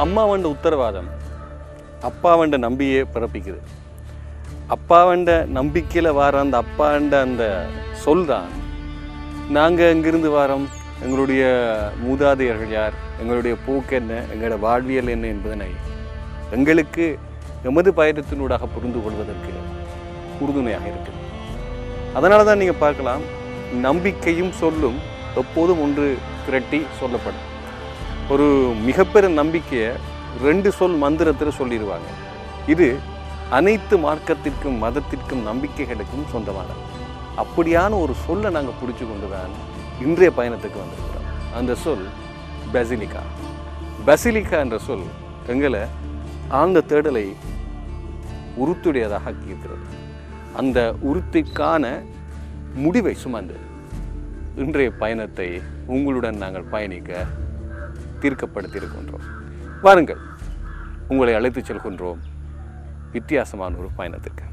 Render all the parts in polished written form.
அம்மாவண்ட உத்தரவாதம் அப்பாவண்ட நம்பியே பிறப்பிக்குது. அப்பாவண்ட நம்பிக்கையில் வர அந்த அப்பாண்ட அந்த சொல் தான் நாங்கள் எங்கிருந்து வரோம், எங்களுடைய மூதாதையர்கள் யார், எங்களுடைய போக்கு என்ன, எங்களோட வாழ்வியல் என்ன என்பதனை எங்களுக்கு எமது பயணத்தினூடாக புரிந்து கொள்வதற்கு உறுதுணையாக இருக்குது. அதனால தான் நீங்கள் பார்க்கலாம், நம்பிக்கையும் சொல்லும் எப்போதும் ஒன்று திரட்டி சொல்லப்படும். ஒரு மிகப்பெரிய நம்பிக்கையை 2 சொல் மந்திரத்தில் சொல்லிடுவாங்க. இது அனைத்து மார்க்கத்திற்கும் மதத்திற்கும் நம்பிக்கைகளுக்கும் சொந்தமானது. அப்படியான ஒரு சொல்லை நாங்கள் பிடிச்சி கொண்டு தான் இன்றைய பயணத்துக்கு வந்திருக்கிறோம். அந்த சொல் பெசிலிக்கா. பெசிலிக்கா என்ற சொல் எங்களை ஆழ்ந்த தேடலை உறுத்துடையதாக ஆக்கியிருக்கிறது. அந்த உறுத்திற்கான முடிவை சுமந்து இன்றைய பயணத்தை உங்களுடன் நாங்கள் பயணிக்க தீர்க்கப்படுத்தியிருக்கின்றோம். வாருங்கள், உங்களை அழைத்து செல்கின்றோம் வித்தியாசமான ஒரு பயணத்திற்கு.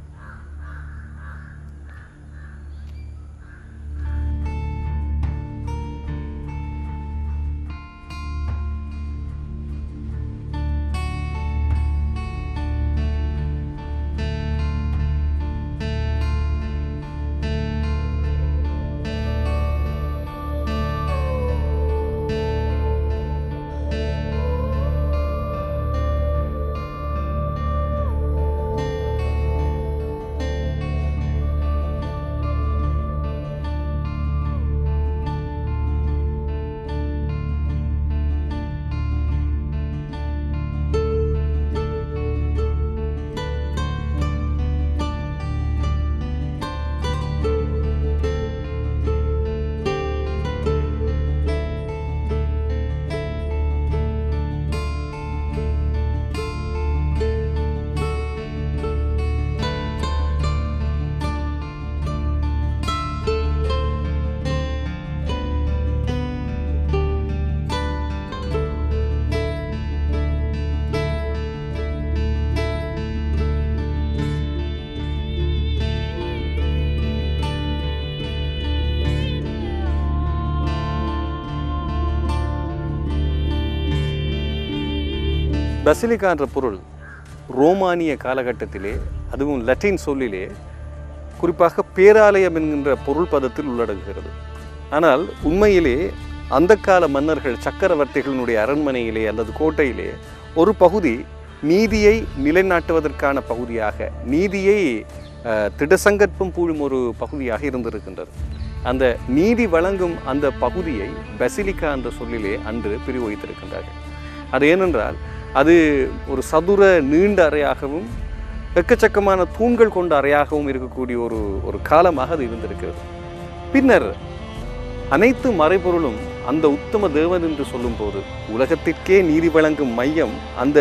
பெசிலிக்கா என்ற பொருள் ரோமானிய காலகட்டத்திலே, அதுவும் லத்தீன் சொல்லிலே குறிப்பாக பேராலயம் என்கின்ற பொருள் பதத்தில் உள்ளடங்குகிறது. ஆனால் உண்மையிலே அந்த கால மன்னர்கள் சக்கரவர்த்திகளினுடைய அரண்மனையிலே அல்லது கோட்டையிலே ஒரு பகுதி நீதியை நிலைநாட்டுவதற்கான பகுதியாக, நீதியை திடசங்கற்பம் பூழும் ஒரு பகுதியாக இருந்திருக்கின்றது. அந்த நீதி வழங்கும் அந்த பகுதியை பெசிலிக்கா என்ற சொல்லிலே அன்று பிரிவு வைத்திருக்கின்றார்கள். அது ஏனென்றால் அது ஒரு சதுர நீண்ட அறையாகவும் எக்கச்சக்கமான தூண்கள் கொண்ட அறையாகவும் இருக்கக்கூடிய ஒரு காலமாக அது இருந்திருக்கிறது. பின்னர் அனைத்து மறைபொருளும் அந்த உத்தம தேவன் என்று சொல்லும்போது உலகத்திற்கே நீதி வழங்கும் மையம் அந்த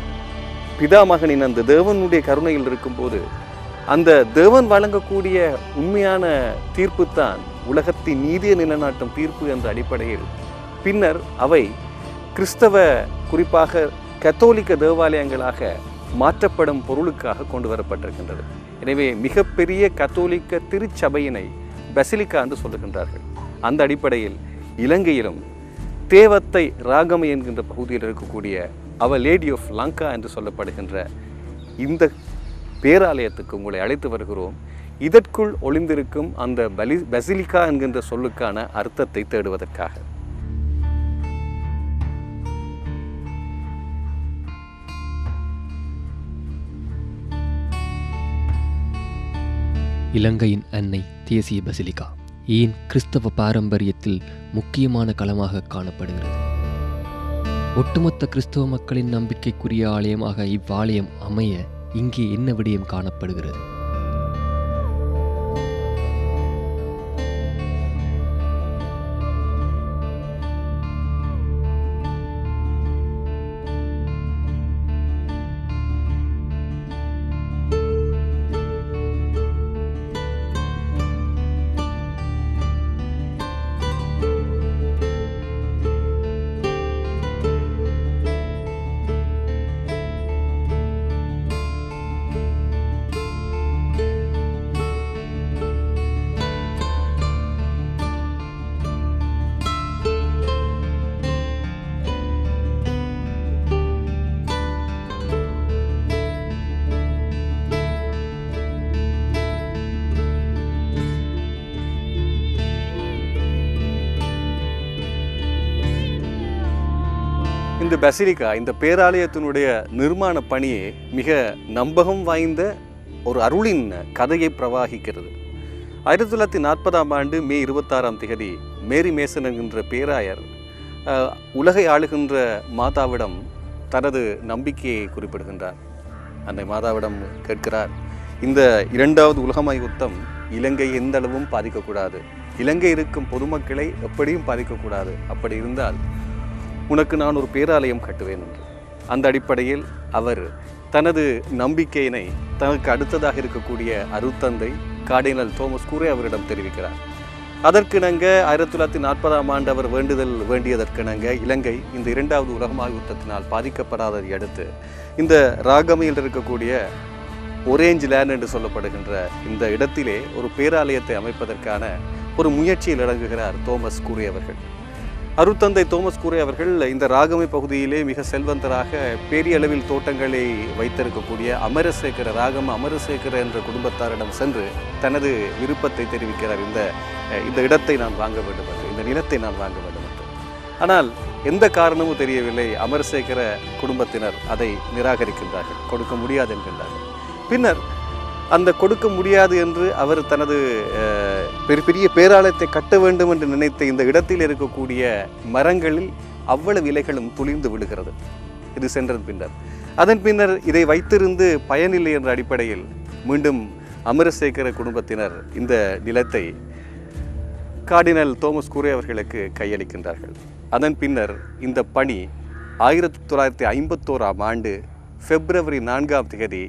பிதாமகனின் அந்த தேவனுடைய கருணையில் இருக்கும்போது அந்த தேவன் வழங்கக்கூடிய உண்மையான தீர்ப்பு தான் உலகத்தின் நீதியை நிலைநாட்டும் தீர்ப்பு என்ற அடிப்படையில் பின்னர் அவை கிறிஸ்தவ, குறிப்பாக கத்தோலிக்க தேவாலயங்களாக மாற்றப்படும் பொருளுக்காக கொண்டு வரப்பட்டிருக்கின்றது. எனவே மிகப்பெரிய கத்தோலிக்க திருச்சபையினை பெசிலிக்கா என்று சொல்லுகின்றார்கள். அந்த அடிப்படையில் இலங்கையிலும் தேவத்தை ராகமை என்கின்ற பகுதியில் இருக்கக்கூடிய அவர் லேடி ஆஃப் லங்கா என்று சொல்லப்படுகின்ற இந்த பேராலயத்துக்கு உங்களை அழைத்து வருகிறோம். இதற்குள் ஒளிந்திருக்கும் அந்த பெசிலிக்கா என்கின்ற சொல்லுக்கான அர்த்தத்தை தேடுவதற்காக. இலங்கையின் அன்னை தேசிய பெசிலிக்கா ஏன் கிறிஸ்தவ பாரம்பரியத்தில் முக்கியமான களமாக காணப்படுகிறது? ஒட்டுமொத்த கிறிஸ்தவ மக்களின் நம்பிக்கைக்குரிய ஆலயமாக இவ்வாலயம் அமைய இங்கே என்ன விடயம் காணப்படுகிறது? இந்த பசிலிக்கா, இந்த பேராலயத்தினுடைய நிர்மாண பணியே மிக நம்பகம் வாய்ந்த ஒரு அருளின் கதையை பிரவாகிக்கிறது. 1940ஆம் ஆண்டு மே 26ஆம் தேதி மேரி மேசன் என்கின்ற பேராயர் உலகை ஆளுகின்ற மாதாவிடம் தனது நம்பிக்கையை குறிப்பிடுகின்றார். அன்னை மாதாவிடம் கேட்கிறார், இந்த 2வது உலகமய யுத்தம் இலங்கை எந்த அளவும் பாதிக்கக்கூடாது, இலங்கை இருக்கும் பொதுமக்களை எப்படியும் பாதிக்கக்கூடாது, அப்படி இருந்தால் உனக்கு நான் ஒரு பேராலயம் கட்டுவேன் என்று. அந்த அடிப்படையில் அவர் தனது நம்பிக்கையினை தனக்கு அடுத்ததாக இருக்கக்கூடிய அருட்தந்தை கார்டினல் தோமஸ் கூரே அவரிடம் தெரிவிக்கிறார். அதற்கிணங்க 1940ஆம் ஆண்டு அவர் வேண்டியதற்கிணங்க இலங்கை இந்த 2வது உலகமய யுத்தத்தினால் பாதிக்கப்படாததை அடுத்து இந்த ராகமையில் இருக்கக்கூடிய ஒரேஞ்ச் லேண்ட் என்று சொல்லப்படுகின்ற இந்த இடத்திலே ஒரு பேராலயத்தை அமைப்பதற்கான ஒரு முயற்சியில் இறங்குகிறார் தோமஸ் கூரே அவர்கள். அருட்தந்தை தோமஸ் கூரே அவர்கள் இந்த ராகமை பகுதியிலே மிக செல்வந்தராக பெரிய அளவில் தோட்டங்களை வைத்திருக்கக்கூடிய அமரசேகர என்ற குடும்பத்தாரிடம் சென்று தனது விருப்பத்தை தெரிவிக்கிறார். இந்த இடத்தை நான் வாங்க வேண்டும் என்று, இந்த நிலத்தை நான் வாங்க வேண்டும் என்று. ஆனால் எந்த காரணமும் தெரியவில்லை. அமரசேகர குடும்பத்தினர் அதை நிராகரிக்கின்றார்கள், கொடுக்க முடியாது என்கின்றார்கள். பின்னர் அந்த கொடுக்க முடியாது என்று அவர் தனது பெரிய பேராலயத்தை கட்ட வேண்டும் என்று நினைத்த இந்த இடத்தில் இருக்கக்கூடிய மரங்களில் அவ்வளவு இலைகளும் துளிர்ந்து விடுகிறது. இது சென்றதன் பின்னர் அதன் பின்னர் இதை வைத்திருந்து பயனில்லை என்ற அடிப்படையில் மீண்டும் அமரசேகர குடும்பத்தினர் இந்த நிலத்தை கார்டினல் தோமஸ் கூரே அவர்களுக்கு கையளிக்கின்றார்கள். அதன் பின்னர் இந்த பணி 1951ஆம் ஆண்டு பிப்ரவரி 4ஆம் தேதி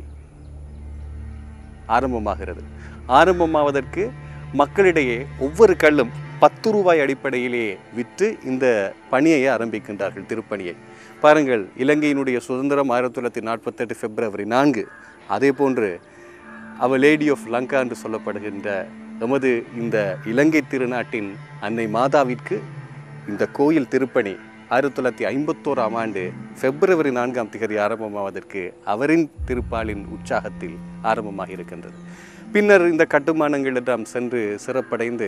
ஆரம்பமாகிறது. ஆரம்பமாவதற்கு மக்களிடையே ஒவ்வொரு கல்லும் 10 ரூபாய் அடிப்படையிலே விற்று இந்த பணியை ஆரம்பிக்கின்றார்கள், திருப்பணியை. பாருங்கள், இலங்கையினுடைய சுதந்திரம் 1948 பிப்ரவரி 4. அதே போன்று அவர் லேடி ஆஃப் லங்கா என்று சொல்லப்படுகின்ற நமது இந்த இலங்கை திருநாட்டின் அன்னை மாதாவிற்கு இந்த கோயில் திருப்பணி 1951ஆம் ஆண்டு பிப்ரவரி 4ஆம் தேதி ஆரம்பமாவதற்கு அவரின் திருப்பாலின் உற்சாகத்தில் ஆரம்பமாக இருக்கின்றது. பின்னர் இந்த கட்டுமானங்கள் எல்லாம் சென்று சிறப்படைந்து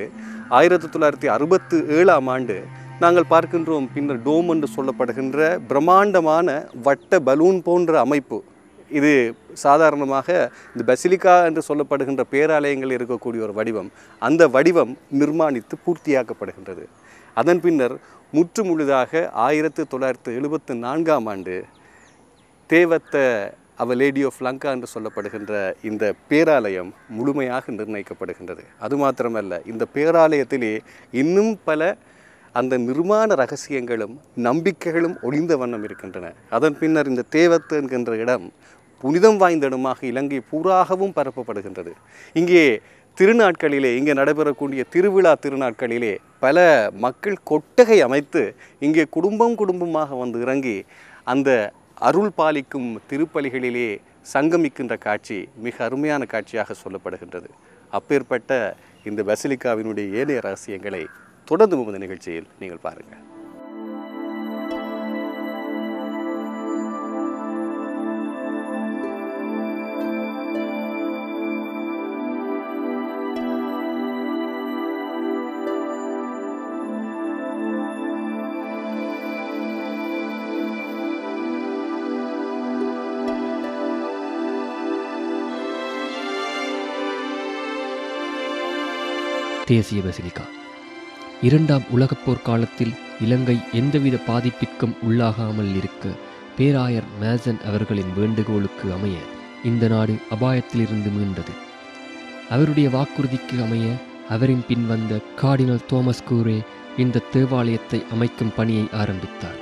1967ஆம் ஆண்டு நாங்கள் பார்க்கின்றோம். பின்னர் டோம் என்று சொல்லப்படுகின்ற பிரம்மாண்டமான வட்ட பலூன் போன்ற அமைப்பு. இது சாதாரணமாக இந்த பசிலிக்கா என்று சொல்லப்படுகின்ற பேராலயங்கள் இருக்கக்கூடிய ஒரு வடிவம். அந்த வடிவம் நிர்மாணித்து பூர்த்தியாக்கப்படுகின்றது. அதன் பின்னர் முற்று முழுதாக 1974ஆம் ஆண்டு தேவத்த அவர் லேடி ஆஃப் லங்கா என்று சொல்லப்படுகின்ற இந்த பேராலயம் முழுமையாக நிர்ணயிக்கப்படுகின்றது. அது மாத்திரமல்ல, இந்த பேராலயத்திலே இன்னும் பல அந்த நிர்மாண ரகசியங்களும் நம்பிக்கைகளும் ஒளிந்த வண்ணம் இருக்கின்றன. அதன் பின்னர் இந்த தேவத்து என்கின்ற இடம் புனிதம் வாய்ந்த இடமாக இலங்கை பூராகவும் பரப்பப்படுகின்றது. இங்கே திருநாட்களிலே, இங்கே நடைபெறக்கூடிய திருவிழா திருநாட்களிலே பல மக்கள் கொட்டகை அமைத்து இங்கே குடும்பமாக வந்து இறங்கி அந்த அருள் பாலிக்கும் திருப்பலிகளிலே சங்கமிக்கின்ற காட்சி மிக அருமையான காட்சியாக சொல்லப்படுகின்றது. அப்பேற்பட்ட இந்த பசிலிக்காவினுடைய ஏனைய ரகசியங்களை தொடர்ந்து இந்த நிகழ்ச்சியில் நீங்கள் பாருங்கள். தேசிய பசிலிக்கா 2ஆம் உலகப் போர் காலத்தில் இலங்கை எந்தவித பாதிப்பிற்கும் உள்ளாகாமல் இருக்க பேராயர் மேசன் அவர்களின் வேண்டுகோளுக்கு அமைய இந்த நாடு அபாயத்திலிருந்து மீண்டது. அவருடைய வாக்குறுதிக்கு அமைய அவரின் பின் வந்த கார்டினல் தோமஸ் கூரே இந்த தேவாலயத்தை அமைக்கும் பணியை ஆரம்பித்தார்.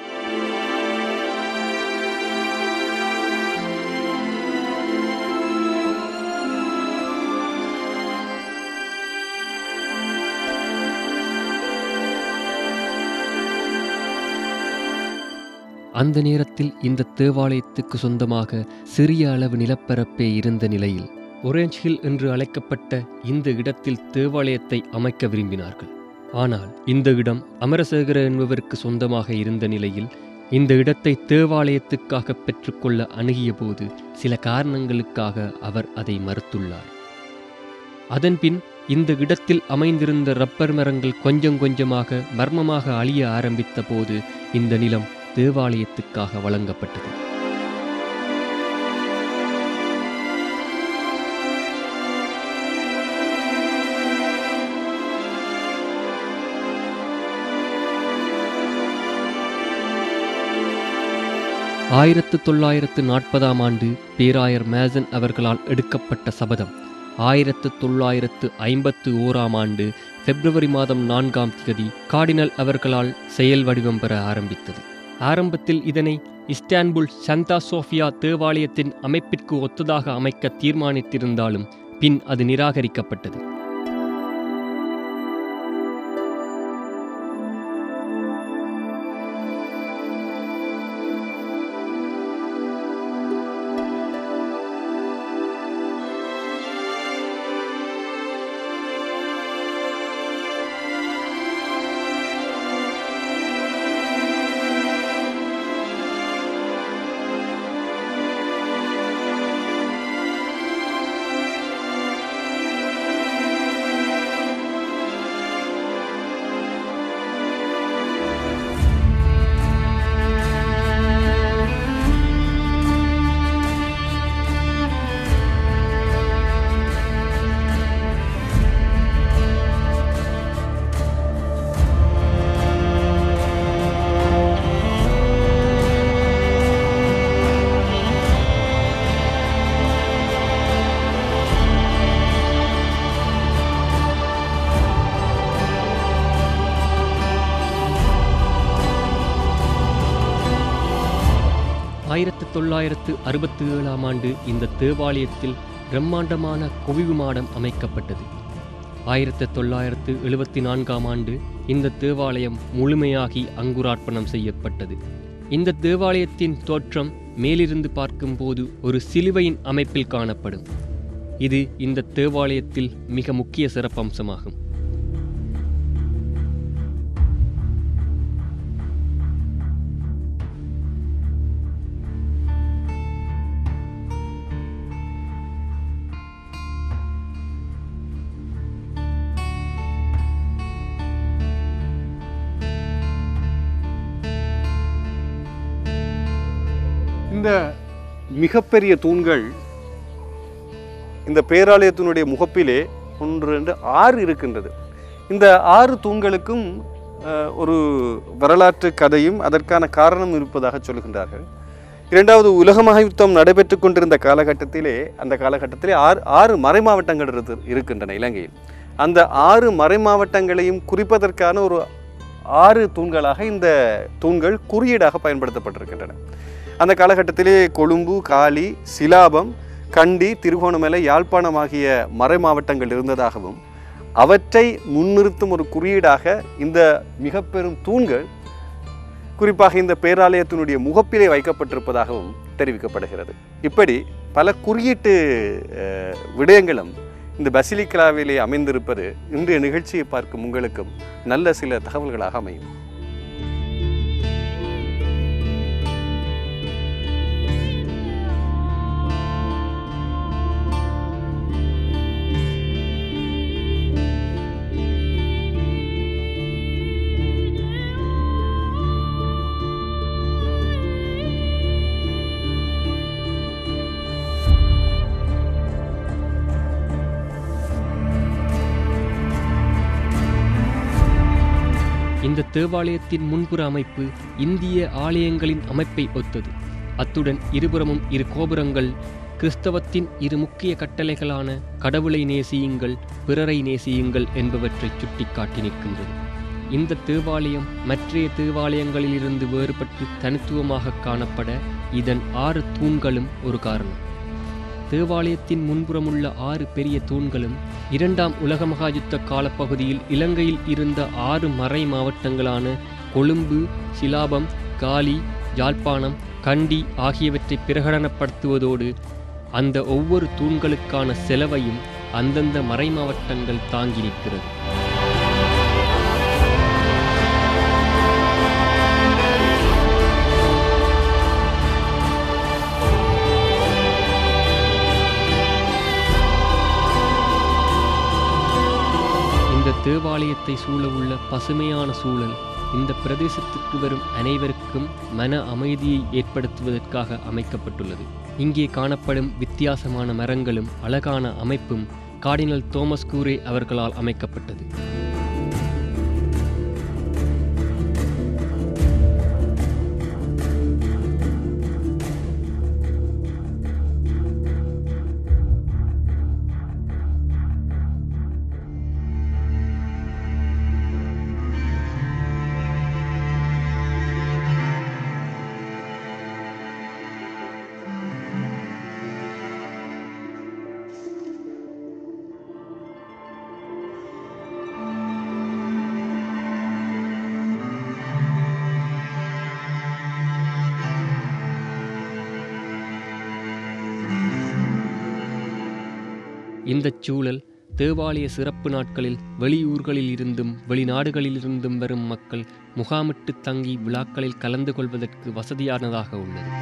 அந்த நேரத்தில் இந்த தேவாலயத்துக்கு சொந்தமாக சிறிய அளவு நிலப்பரப்பே இருந்த நிலையில் ஒரேஞ்ச் ஹில் என்று அழைக்கப்பட்ட இந்த இடத்தில் தேவாலயத்தை அமைக்க விரும்பினார்கள். ஆனால் இந்த இடம் அமரசேகர என்பவருக்கு சொந்தமாக இருந்த நிலையில் இந்த இடத்தை தேவாலயத்துக்காக பெற்றுக்கொள்ள அணுகிய போது சில காரணங்களுக்காக அவர் அதை மறுத்துள்ளார். அதன்பின் இந்த இடத்தில் அமைந்திருந்த ரப்பர் மரங்கள் கொஞ்சம் கொஞ்சமாக மர்மமாக அழிய ஆரம்பித்த போது இந்த நிலம் தேவாலயத்துக்காக வழங்கப்பட்டது. ஆயிரத்து 1940 ஆண்டு பேராயர் மேசன் அவர்களால் எடுக்கப்பட்ட சபதம் 1951 ஆண்டு பிப்ரவரி மாதம் 4ஆம் தேதி கார்டினல் அவர்களால் செயல் வடிவம் பெற ஆரம்பித்தது. ஆரம்பத்தில் இதனை இஸ்தான்புல் சந்தா சோஃபியா தேவாலயத்தின் அமைப்பிற்கு ஒத்ததாக அமைக்க தீர்மானித்திருந்தாலும் பின் அது நிராகரிக்கப்பட்டது. ஆயிரத்து 1967 ஆண்டு இந்த தேவாலயத்தில் பிரம்மாண்டமான குவிவு மாடம் அமைக்கப்பட்டது. 1974 ஆண்டு இந்த தேவாலயம் முழுமையாகி அங்குரார்ப்பணம் செய்யப்பட்டது. இந்த தேவாலயத்தின் தோற்றம் மேலிருந்து பார்க்கும்போது ஒரு சிலுவையின் அமைப்பில் காணப்படும். இது இந்த தேவாலயத்தில் மிக முக்கிய சிறப்பம்சமாகும். இந்த மிகப்பெரிய தூண்கள் இந்த பேராலயத்தினுடைய முகப்பிலே 1, 2, 6 இருக்கின்றது. இந்த 6 தூண்களுக்கும் ஒரு வரலாற்று கதையும் அதற்கான காரணம் இருப்பதாக சொல்கின்றார்கள். இரண்டாவது உலக மகாயுத்தம் நடைபெற்று கொண்டிருந்த காலகட்டத்திலே அந்த காலகட்டத்திலே 6 மறை மாவட்டங்கள் இருக்கின்றன இலங்கையில். அந்த 6 மறை மாவட்டங்களையும் குறிப்பதற்கான ஒரு 6 தூண்களாக இந்த தூண்கள் குறியீடாக பயன்படுத்தப்பட்டிருக்கின்றன. அந்த காலகட்டத்திலே கொழும்பு, காலி, சிலாபம், கண்டி, திருகோணமலை, யாழ்ப்பாணம் ஆகிய மறை மாவட்டங்கள் இருந்ததாகவும் அவற்றை முன்னிறுத்தும் ஒரு குறியீடாக இந்த மிக பெரும் தூண்கள் குறிப்பாக இந்த பேராலயத்தினுடைய முகப்பிலே வைக்கப்பட்டிருப்பதாகவும் தெரிவிக்கப்படுகிறது. இப்படி பல குறியீட்டு விடயங்களும் இந்த பசிலிக்காவிலே அமைந்திருப்பது இன்றைய நிகழ்ச்சியை பார்க்கும் உங்களுக்கும் நல்ல சில தகவல்களாக அமையும். இந்த தேவாலயத்தின் முன்புற அமைப்பு இந்திய ஆலயங்களின் அமைப்பை ஒத்தது. அத்துடன் இருபுறமும் 2 கோபுரங்கள் கிறிஸ்தவத்தின் 2 முக்கிய கட்டளைகளான கடவுளை நேசியுங்கள், பிறரை நேசியுங்கள் என்பவற்றை சுட்டிக்காட்டி நிற்கின்றது. இந்த தேவாலயம் மற்றைய தேவாலயங்களிலிருந்து வேறுபட்டு தனித்துவமாக காணப்பட இதன் 6 தூண்களும் ஒரு காரணம். தேவாலயத்தின் முன்புறமுள்ள 6 பெரிய தூண்களும் 2ஆம் உலக மகாயுத்த காலப்பகுதியில் இலங்கையில் இருந்த 6 மறை மாவட்டங்களான கொழும்பு, சிலாபம், காலி, யாழ்ப்பாணம், கண்டி ஆகியவற்றை பிரகடனப்படுத்துவதோடு அந்த ஒவ்வொரு தூண்களுக்கான செலவையும் அந்தந்த மறை மாவட்டங்கள் தாங்கி நிற்கிறது. இந்த தேவாலயத்தை சூழவுள்ள பசுமையான சூழல் இந்த பிரதேசத்திற்கு வரும் அனைவருக்கும் மன அமைதியை ஏற்படுத்துவதற்காக அமைக்கப்பட்டுள்ளது. இங்கே காணப்படும் வித்தியாசமான மரங்களும் அழகான அமைப்பும் கார்டினல் தோமஸ் கூரே அவர்களால் அமைக்கப்பட்டது. இந்தச் சூழல் தேவாலய சிறப்பு நாட்களில் வெளியூர்களில் இருந்தும் வெளிநாடுகளிலிருந்தும் வரும் மக்கள் முகாமிட்டு தங்கி விழாக்களில் கலந்து கொள்வதற்கு வசதியானதாக உள்ளது.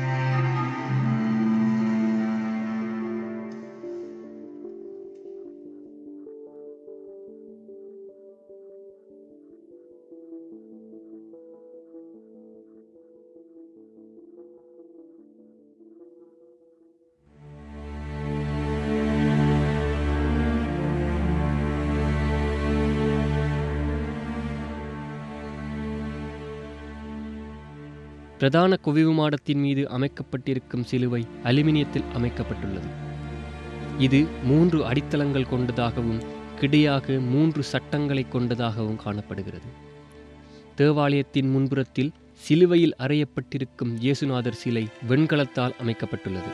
பிரதான குவிமாடத்தின் மீது அமைக்கப்பட்டிருக்கும் சிலுவை அலுமினியத்தில் அமைக்கப்பட்டுள்ளது. இது 3 அடித்தளங்கள் கொண்டதாகவும் கிடையாக 3 சட்டங்களை கொண்டதாகவும் காணப்படுகிறது. தேவாலயத்தின் முன்புறத்தில் சிலுவையில் அறையப்பட்டிருக்கும் இயேசுநாதர் சிலை வெண்கலத்தால் அமைக்கப்பட்டுள்ளது.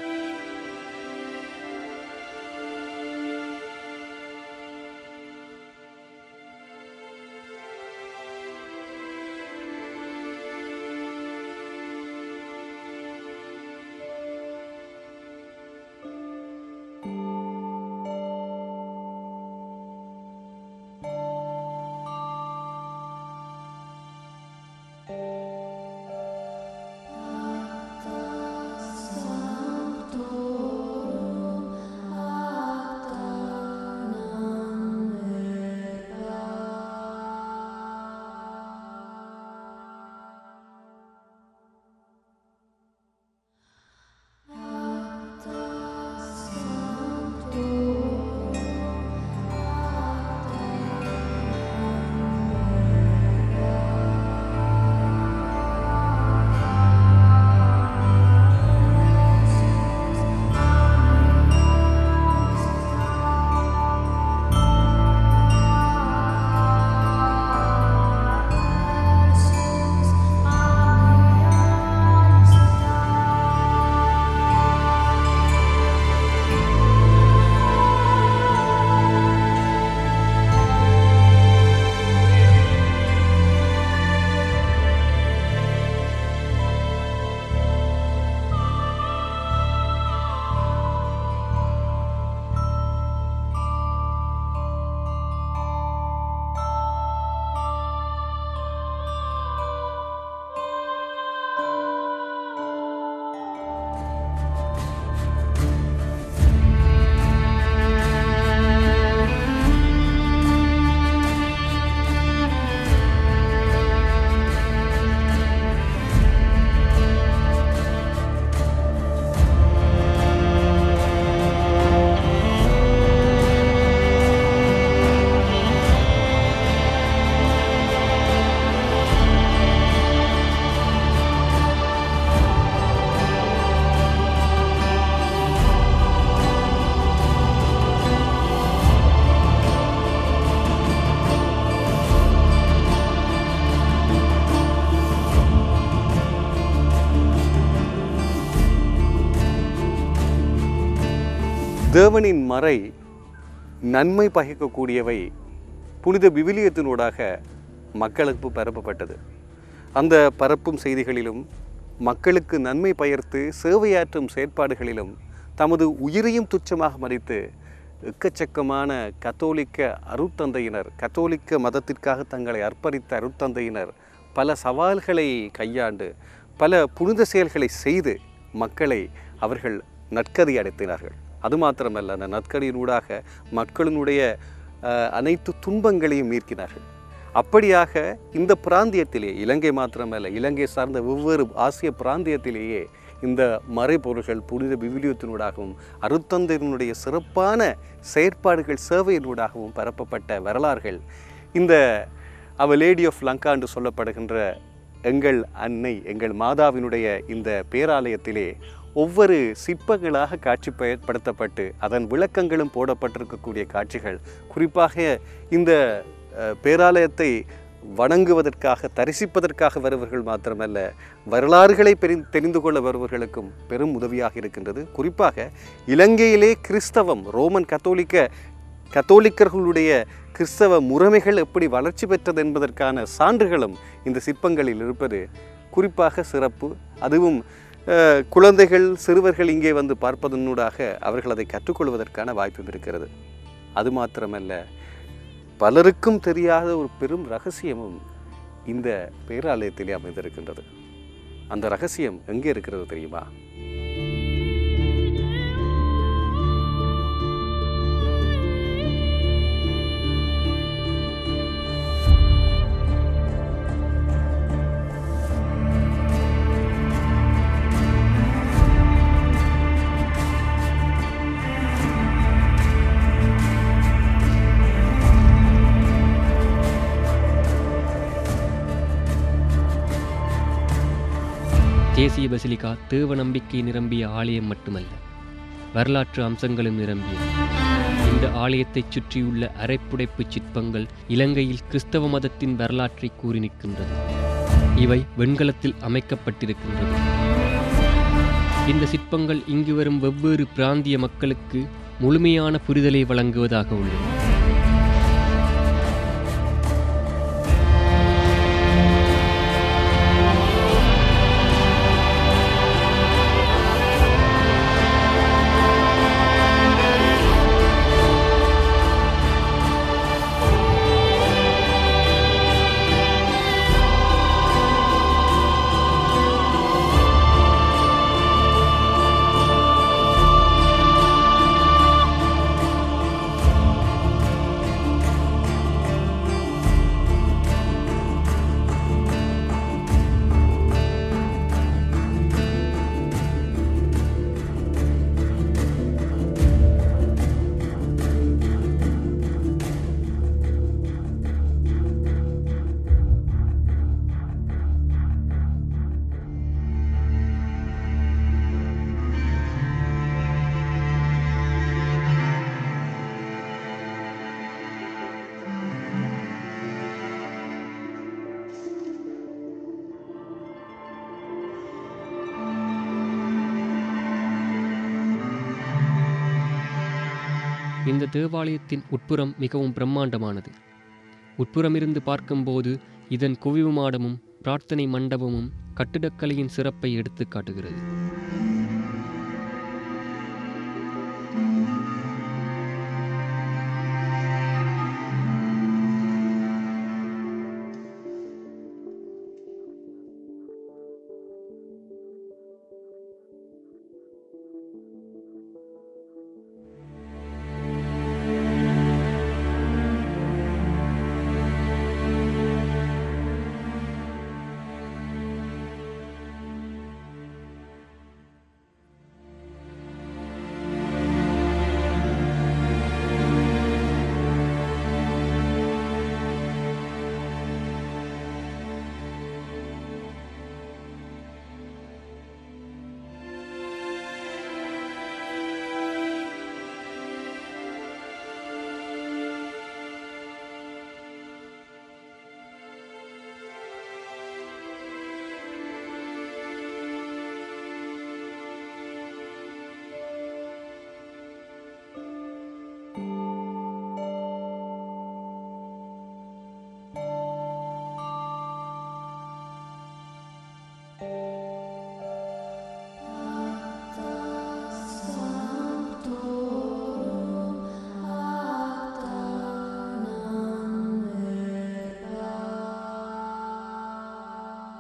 தேவனின் மறை நன்மை பகைக்கக்கூடியவை புனித விவிலியத்தினூடாக மக்களுக்கு பரப்பப்பட்டது. அந்த பரப்பும் செய்திகளிலும் மக்களுக்கு நன்மை பயர்த்து சேவையாற்றும் செயற்பாடுகளிலும் தமது உயிரையும் துச்சமாக மதித்து எக்கச்சக்கமான கத்தோலிக்க அருட்தந்தையினர், கத்தோலிக்க மதத்திற்காக தங்களை அர்ப்பணித்த அருட்தந்தையினர் பல சவால்களை கையாண்டு பல புனித செயல்களை செய்து மக்களை அவர்கள் நற்கதி அடைத்தினார்கள். அது மாத்திரமல்ல, அந்த நற்கதியினூடாக மக்களினுடைய அனைத்து துன்பங்களையும் மீட்கினார்கள். அப்படியாக இந்த பிராந்தியத்திலே, இலங்கை மாத்திரமல்ல, இலங்கை சார்ந்த வெவ்வேறு ஆசிய பிராந்தியத்திலேயே இந்த மறைபொருள்கள் புனித விவிலியத்தினூடாகவும் அருட்தந்தையினுடைய சிறப்பான செயற்பாடுகள் சேவையினூடாகவும் பரப்பப்பட்ட வரலாறுகள் இந்த அவர் லேடி ஆஃப் லங்கா என்று சொல்லப்படுகின்ற எங்கள் அன்னை, எங்கள் மாதாவினுடைய இந்த பேராலயத்திலே ஒவ்வொரு சிற்பங்களாக காட்சிப்படுத்தப்பட்டு அதன் விளக்கங்களும் போடப்பட்டிருக்கக்கூடிய காட்சிகள், குறிப்பாக இந்த பேராலயத்தை வணங்குவதற்காக, தரிசிப்பதற்காக வருவர்கள் மாத்திரமல்ல, வரலாறுகளை தெரிந்து கொள்ள வருவர்களுக்கும் பெரும் உதவியாக இருக்கின்றது. குறிப்பாக இலங்கையிலே கிறிஸ்தவம், ரோமன் கத்தோலிக்கர்களுடைய கிறிஸ்தவ முறைமைகள் எப்படி வளர்ச்சி பெற்றது என்பதற்கான சான்றுகளும் இந்த சிற்பங்களில் இருப்பது குறிப்பாக சிறப்பு. அதுவும் குழந்தைகள், சிறுவர்கள் இங்கே வந்து பார்ப்பதனூடாக அவர்கள் அதை கற்றுக்கொள்வதற்கான வாய்ப்பும் இருக்கிறது. அது மாத்திரமல்ல, பலருக்கும் தெரியாத ஒரு பெரும் ரகசியமும் இந்த பேராலயத்திலே அமைந்திருக்கின்றது. அந்த ரகசியம் எங்கே இருக்கிறது தெரியுமா? தேசிய பசிலிகா தேவ நம்பிக்கை நிரம்பிய ஆலயம் மட்டுமல்ல, வரலாற்று அம்சங்களும் நிரம்பியது. இந்த ஆலயத்தைச் சுற்றியுள்ள அரைப்புடைப்பு சிற்பங்கள் இலங்கையில் கிறிஸ்தவ மதத்தின் வரலாற்றை கூறி நிற்கின்றது. இவை வெண்கலத்தில் அமைக்கப்பட்டிருக்கின்றது. இந்த சிற்பங்கள் இங்கு வரும் வெவ்வேறு பிராந்திய மக்களுக்கு முழுமையான புரிதலை வழங்குவதாக உள்ளது. இந்த தேவாலயத்தின் உட்புறம் மிகவும் பிரம்மாண்டமானது. உட்புறமிருந்து பார்க்கும்போது இதன் குவிவு மாடமும் பிரார்த்தனை மண்டபமும் கட்டிடக்கலையின் சிறப்பை எடுத்து காட்டுகிறது.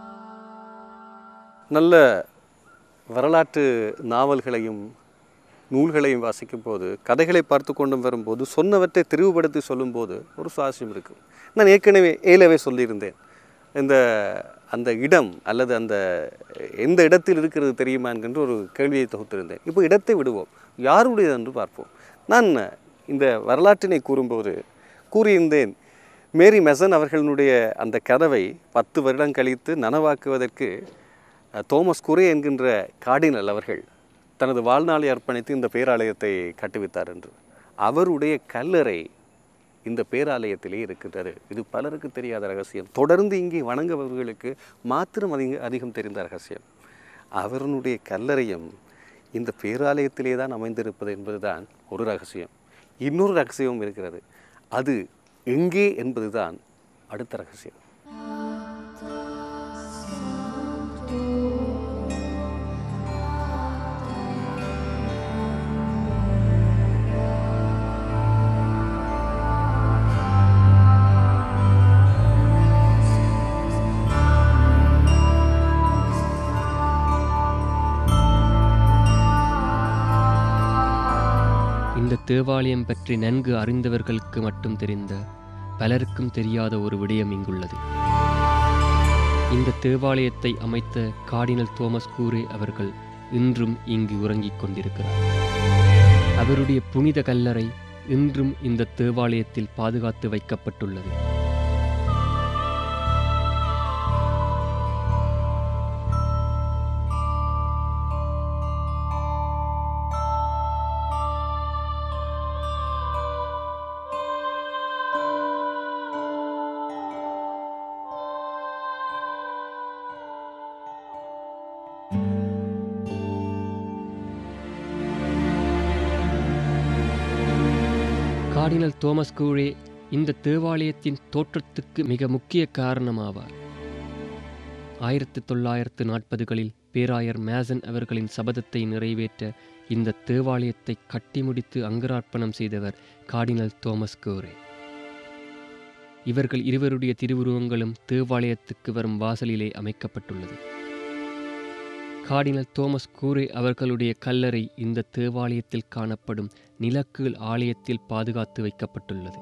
நல்ல வரலாற்று நாவல்களையும் நூல்களையும் வாசிக்கும் போது, கதைகளை பார்த்து கொண்டும் வரும்போது, சொன்னவற்றை திரிவுபடுத்தி சொல்லும்போது ஒரு சுவாரஸ்யம் இருக்கும். நான் ஏற்கனவே ஏலவே சொல்லியிருந்தேன், அந்த இடம் அல்லது அந்த எந்த இடத்தில் இருக்கிறது தெரியுமா என்கின்ற ஒரு கேள்வியை தொகுத்திருந்தேன். இப்போ இடத்தை விடுவோம், யாருடையது என்று பார்ப்போம். நான் இந்த வரலாற்றினை கூறும்போது கூறியிருந்தேன், மேரி மெசன் அவர்களுடைய அந்த கதவை 10 வருடம் கழித்து நனவாக்குவதற்கு தோமஸ் குரே என்கின்ற கார்டினல் அவர்கள் தனது வாழ்நாளை அர்ப்பணித்து இந்த பேராலயத்தை கட்டுவித்தார் என்று. அவருடைய கல்லறை இந்த பேராலயத்திலே இருக்கின்றது. இது பலருக்கு தெரியாத ரகசியம். தொடர்ந்து இங்கே வணங்குபவர்களுக்கு மாத்திரம் அதிகம் தெரிந்த ரகசியம். அவருடைய கல்லறையும் இந்த பேராலயத்திலே தான் அமைந்திருப்பது என்பதுதான் ஒரு ரகசியம். இன்னொரு ரகசியமும் இருக்கிறது. அது எங்கே என்பதுதான் அடுத்த ரகசியம். இந்த தேவாலயம் பற்றி நன்கு அறிந்தவர்களுக்கு மட்டும் தெரிந்த, பலருக்கும் தெரியாத ஒரு விடயம் இங்குள்ளது. இந்த தேவாலயத்தை அமைத்த கார்டினல் தோமஸ் கூரே அவர்கள் இன்றும் இங்கு உறங்கிக் கொண்டிருக்கிறார். அவருடைய புனித கல்லறை இன்றும் இந்த தேவாலயத்தில் பாதுகாத்து வைக்கப்பட்டுள்ளது. கார்டினல் தோமஸ் கூரே இந்த தேவாலயத்தின் தோற்றத்துக்கு மிக முக்கிய காரணமாவார். 1940களில் பேராயர் மேசன் அவர்களின் சபதத்தை நிறைவேற்ற இந்த தேவாலயத்தை கட்டி முடித்து அங்கரார்ப்பணம் செய்தவர் கார்டினல் தோமஸ் கூரே. இவர்கள் இருவருடைய திருவுருவங்களும் தேவாலயத்துக்கு வரும் வாசலிலே அமைக்கப்பட்டுள்ளது. கார்டினல் தோமஸ் கூரே அவர்களுடைய கல்லறை இந்த தேவாலயத்தில் காணப்படும் நிலக்கீழ் ஆலயத்தில் பாதுகாத்து வைக்கப்பட்டுள்ளது.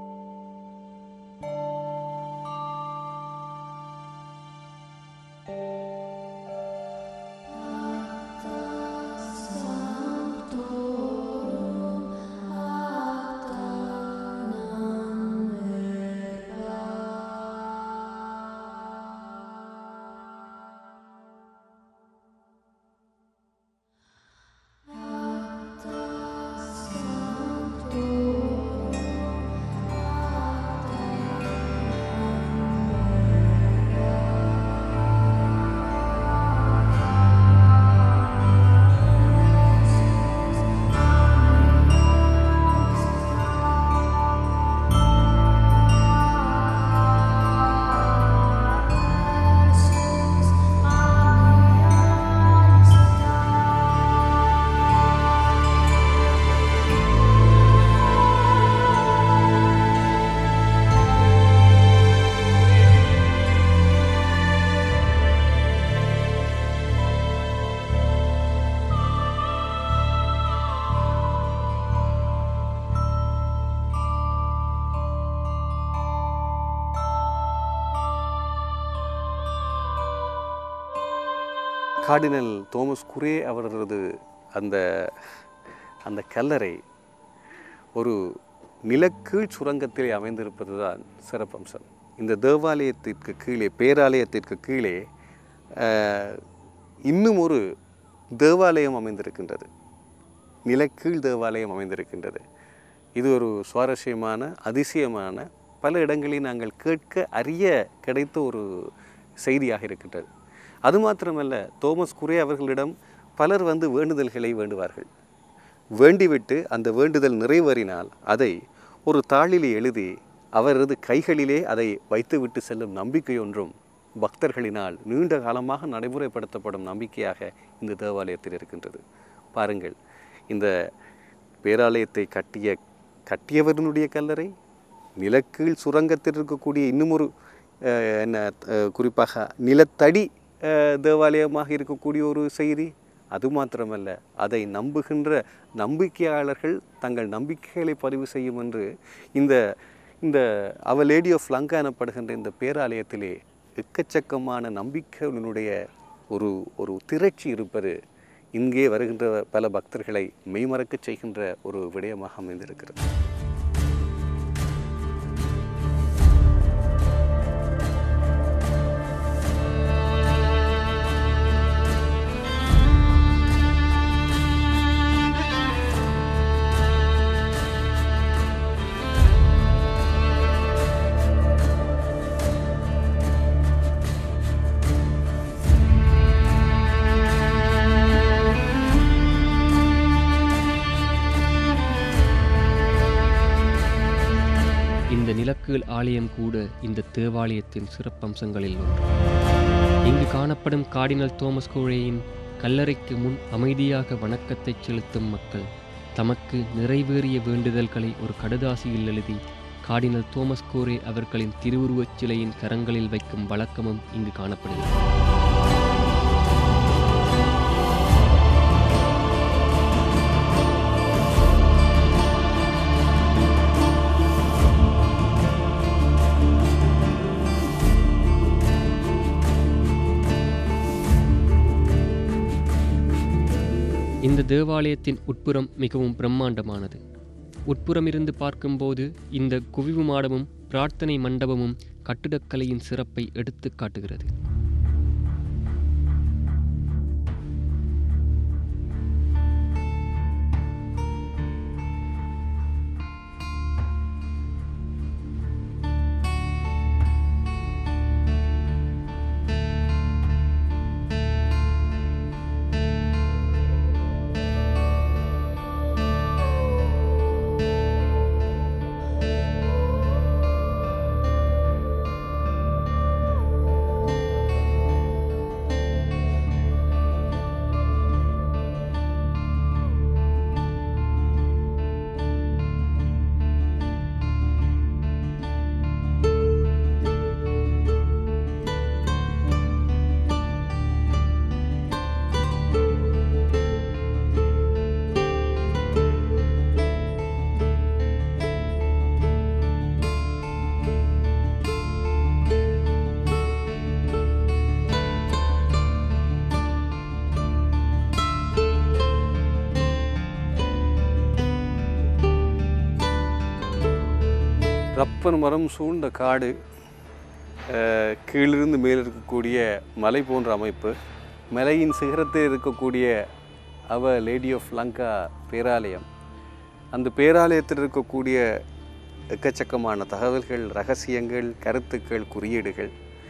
கார்டினல் தோமஸ் குரே அவரது அந்த கல்லறை ஒரு நிலக்கீழ் சுரங்கத்தில் அமைந்திருப்பது தான் சிறப்பம்சம். இந்த தேவாலயத்திற்கு கீழே, பேராலயத்திற்கு கீழே இன்னும் ஒரு தேவாலயம் அமைந்திருக்கின்றது. நிலக்கீழ் தேவாலயம் அமைந்திருக்கின்றது. இது ஒரு சுவாரஸ்யமான, அதிசயமான, பல இடங்களில் நாங்கள் கேட்க அறிய கிடைத்த ஒரு செய்தியாக இருக்கின்றது. அது மாத்திரமல்ல, தோமஸ் குரே அவர்களிடம் பலர் வந்து வேண்டுதல்களை வேண்டுவார்கள். வேண்டிவிட்டு அந்த வேண்டுதல் நிறைவேறினால் அதை ஒரு தாளிலே எழுதி அவரது கைகளிலே அதை வைத்துவிட்டு செல்லும் நம்பிக்கை ஒன்றும் பக்தர்களினால் நீண்ட காலமாக நடைமுறைப்படுத்தப்படும் நம்பிக்கையாக இந்த தேவாலயத்தில் இருக்கின்றது. பாருங்கள், இந்த பேராலயத்தை கட்டியவர்களுடைய கல்லறை, நிலக்கீழ் சுரங்கத்தில் இருக்கக்கூடிய இன்னும் ஒரு குறிப்பாக நிலத்தடி தேவாலயமாக இருக்கக்கூடிய ஒரு செய்தி, அது மாத்திரமல்ல, அதை நம்புகின்ற நம்பிக்கையாளர்கள் தங்கள் நம்பிக்கைகளை பதிவு செய்யும் என்று இந்த இந்த அவர் லேடி ஆஃப் லங்கா எனப்படுகின்ற இந்த பேராலயத்திலே எக்கச்சக்கமான நம்பிக்கையினுடைய ஒரு ஒரு திரட்சி இருப்பது இங்கே வருகின்ற பல பக்தர்களை மெய்மறக்கச் செய்கின்ற ஒரு விடயமாக அமைந்திருக்கிறது. இந்த நிலக்கீழ் ஆலயம் கூட இந்த தேவாலயத்தின் சிறப்பம்சங்களில் ஒன்று. இங்கு காணப்படும் கார்டினல் தோமஸ் கோரேயின் கல்லறைக்கு முன் அமைதியாக வணக்கத்தை செலுத்தும் மக்கள் தமக்கு நிறைவேறிய வேண்டுதல்களை ஒரு கடுதாசியில் எழுதி கார்டினல் தோமஸ் கோரே அவர்களின் திருவுருவச் சிலையின் கரங்களில் வைக்கும் வழக்கமும் இங்கு காணப்படுகிறது. இந்த தேவாலயத்தின் உட்புறம் மிகவும் பிரம்மாண்டமானது. உட்புறமிருந்து பார்க்கும்போது இந்த குவிவு மாடமும் பிரார்த்தனை மண்டபமும் கட்டிடக்கலையின் சிறப்பை எடுத்து காட்டுகிறது. ரப்பன் மரம் சூழ்ந்த காடு, கீழிருந்து மேல் இருக்கக்கூடிய மலை போன்ற அமைப்பு, மலையின் சிகரத்தில் இருக்கக்கூடிய அவர் லேடி ஆஃப் லங்கா பேராலயம், அந்த பேராலயத்தில் இருக்கக்கூடிய எக்கச்சக்கமான தகவல்கள், ரகசியங்கள், கருத்துக்கள், குறியீடுகள்,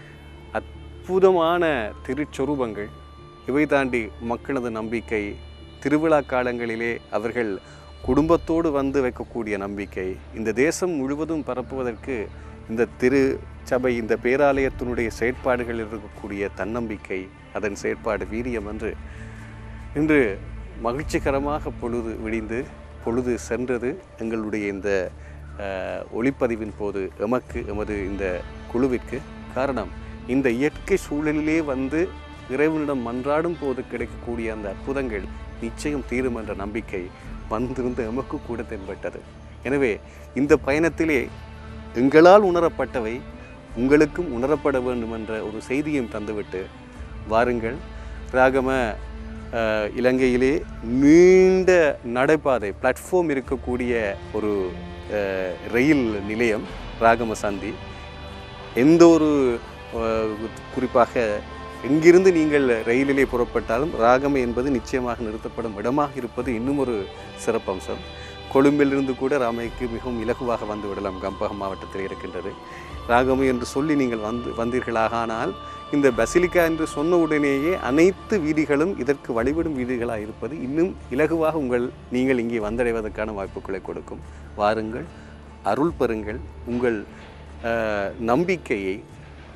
அற்புதமான திருச்சொரூபங்கள், இவை தாண்டி மக்களது நம்பிக்கை, திருவிழா காலங்களிலே அவர்கள் குடும்பத்தோடு வந்து வைக்கக்கூடிய நம்பிக்கை, இந்த தேசம் முழுவதும் பரப்புவதற்கு இந்த திருச்சபை, இந்த பேராலயத்தினுடைய செயற்பாடுகளில் இருக்கக்கூடிய தன்னம்பிக்கை, அதன் செயற்பாடு வீரியம் என்று இன்று மகிழ்ச்சிகரமாக பொழுது விடிந்து பொழுது சென்றது. எங்களுடைய இந்த ஒளிப்பதிவின் போது எமது இந்த குழுவிற்கு காரணம் இந்த இயற்கை சூழலிலே வந்து இறைவனிடம் மன்றாடும் போது கிடைக்கக்கூடிய அந்த அற்புதங்கள் நிச்சயம் தீரும் என்ற நம்பிக்கை வந்திருந்த எமக்கு கூட தென்பட்டது. எனவே இந்த பயணத்திலே எங்களால் உணரப்பட்டவை உங்களுக்கும் உணரப்பட வேண்டும் என்ற ஒரு செய்தியும் தந்துவிட்டு வாருங்கள். ராகம இலங்கையிலே நீண்ட நடைபாதை பிளாட்ஃபார்ம் இருக்கக்கூடிய ஒரு ரயில் நிலையம் ராகம சந்தி. எந்த ஒரு குறிப்பாக எங்கிருந்து நீங்கள் ரயிலிலே புறப்பட்டாலும் ராகம என்பது நிச்சயமாக நிறுத்தப்படும் இடமாக இருப்பது இன்னும் ஒரு சிறப்பம்சம். கொழும்பிலிருந்து கூட ராமைக்கு மிகவும் இலகுவாக வந்து விடலாம். கம்பகம் மாவட்டத்தில் இருக்கின்றது ராகம என்று சொல்லி நீங்கள் வந்தீர்களாக. ஆனால் இந்த பசிலிக்கா என்று சொன்ன உடனேயே அனைத்து வீதிகளும் இதற்கு வழிபடும் வீதிகளாக இருப்பது இன்னும் இலகுவாக நீங்கள் இங்கே வந்தடைவதற்கான வாய்ப்புகளை கொடுக்கும். வாருங்கள், அருள் பெறுங்கள், உங்கள் நம்பிக்கையை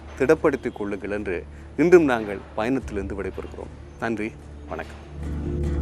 திடப்படுத்திக் கொள்ளுங்கள் என்று இன்றும் நாங்கள் பயணத்திலிருந்து விடைபெறுகிறோம். நன்றி, வணக்கம்.